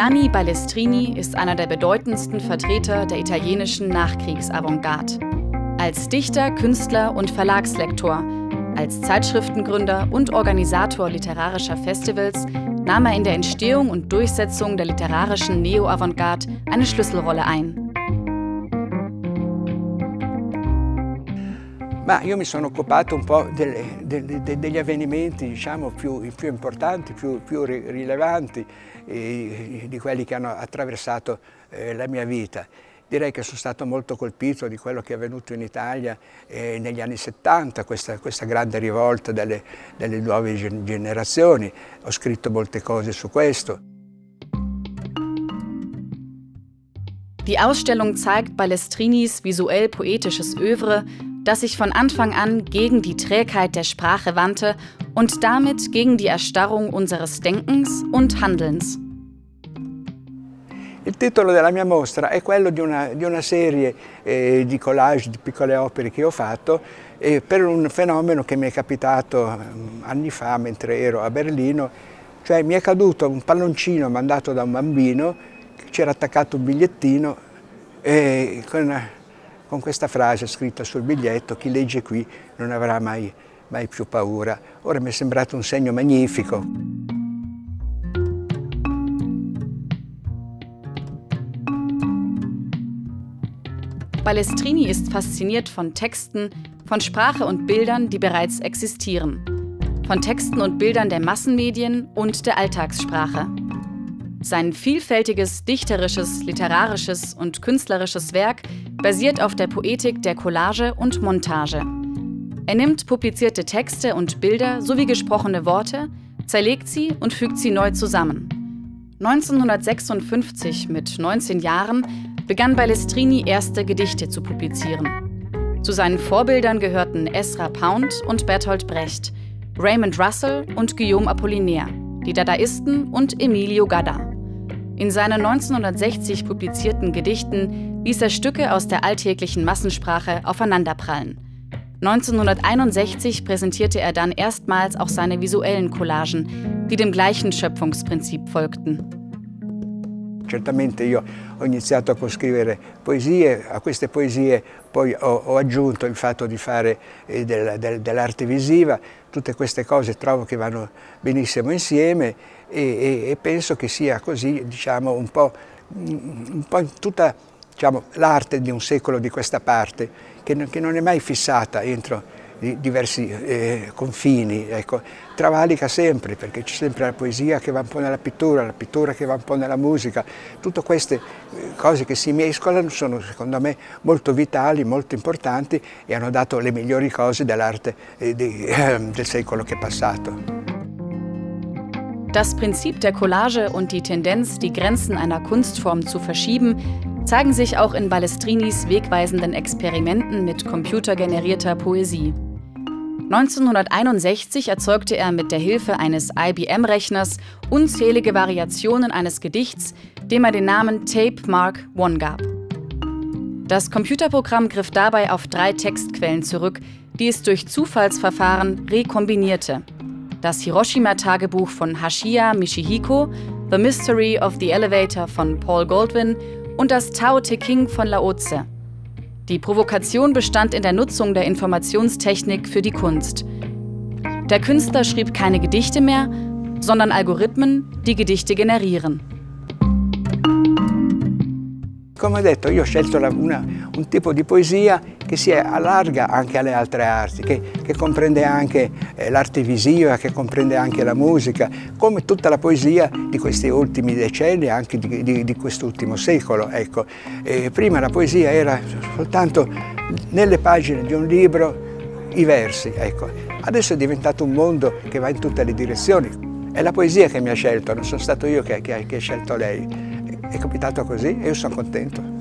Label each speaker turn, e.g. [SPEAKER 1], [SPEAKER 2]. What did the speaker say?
[SPEAKER 1] Nanni Balestrini ist einer der bedeutendsten Vertreter der italienischen Nachkriegs-Avantgarde. Als Dichter, Künstler und Verlagslektor, als Zeitschriftengründer und Organisator literarischer Festivals nahm er in der Entstehung und Durchsetzung der literarischen Neo-Avantgarde eine Schlüsselrolle ein.
[SPEAKER 2] Ma io mi sono occupato un po' degli avvenimenti, diciamo, più importanti, più rilevanti, di quelli che hanno attraversato la mia vita. Direi che sono stato molto colpito di quello che è avvenuto in Italia negli anni 70, questa grande rivolta delle nuove generazioni. Ho scritto molte cose su questo.
[SPEAKER 1] Die Ausstellung zeigt Balestrinis visuell-poetisches Œuvre, das sich von Anfang an gegen die Trägheit der Sprache wandte und damit gegen die Erstarrung unseres Denkens und Handelns.
[SPEAKER 2] Il titolo della mia mostra è quello di una serie di collage, di piccole opere che ho fatto per un fenomeno che mi è capitato anni fa mentre ero a Berlino, cioè mi è caduto un palloncino mandato da un bambino, c'era attaccato un bigliettino con questa frase scritta sul biglietto: chi legge qui non avrà mai più paura. Ora mi è sembrato un segno magnifico.
[SPEAKER 1] Balestrini ist fasziniert von Texten, von Sprache und Bildern, die bereits existieren. Von Texten und Bildern der Massenmedien und der Alltagssprache. Sein vielfältiges dichterisches, literarisches und künstlerisches Werk basiert auf der Poetik der Collage und Montage. Er nimmt publizierte Texte und Bilder sowie gesprochene Worte, zerlegt sie und fügt sie neu zusammen. 1956, mit 19 Jahren, begann Balestrini erste Gedichte zu publizieren. Zu seinen Vorbildern gehörten Ezra Pound und Bertolt Brecht, Raymond Russell und Guillaume Apollinaire, die Dadaisten und Emilio Gadda. In seinen 1960 publizierten Gedichten ließ er Stücke aus der alltäglichen Massensprache aufeinanderprallen. 1961 präsentierte er dann erstmals auch seine visuellen Collagen, die dem gleichen Schöpfungsprinzip folgten.
[SPEAKER 2] Certamente io ho iniziato a scrivere poesie, a queste poesie poi ho aggiunto il fatto di fare dell'arte visiva. Tutte queste cose trovo che vanno benissimo insieme e penso che sia così, diciamo, un po' in tutta, diciamo, l'arte di un secolo di questa parte, che non è mai fissata entro diversi confini, ecco. Travalica sempre, perché c'è sempre la poesia che va un po' nella pittura, la pittura che va un po' nella musica. Tutte queste cose che si mescolano sono, secondo me, molto vitali, molto importanti e hanno dato le migliori cose dell'arte del secolo che è passato.
[SPEAKER 1] Das Prinzip der Collage und die Tendenz, die Grenzen einer Kunstform zu verschieben, zeigen sich auch in Balestrinis wegweisenden Experimenten mit computergenerierter Poesie. 1961 erzeugte er mit der Hilfe eines IBM-Rechners unzählige Variationen eines Gedichts, dem er den Namen Tape Mark I gab. Das Computerprogramm griff dabei auf 3 Textquellen zurück, die es durch Zufallsverfahren rekombinierte. Das Hiroshima-Tagebuch von Hashiya Michihiko, The Mystery of the Elevator von Paul Goldwyn und das Tao Te Ching von Lao Tse. Die Provokation bestand in der Nutzung der Informationstechnik für die Kunst. Der Künstler schrieb keine Gedichte mehr, sondern Algorithmen, die Gedichte generieren.
[SPEAKER 2] Come ho detto, io ho scelto un tipo di poesia che si allarga anche alle altre arti, che comprende anche l'arte visiva, che comprende anche la musica, come tutta la poesia di questi ultimi decenni, anche di quest'ultimo secolo. Ecco. Prima la poesia era soltanto nelle pagine di un libro, i versi. Ecco. Adesso è diventato un mondo che va in tutte le direzioni. È la poesia che mi ha scelto, non sono stato io che ha scelto lei. È capitato così e io sono contento.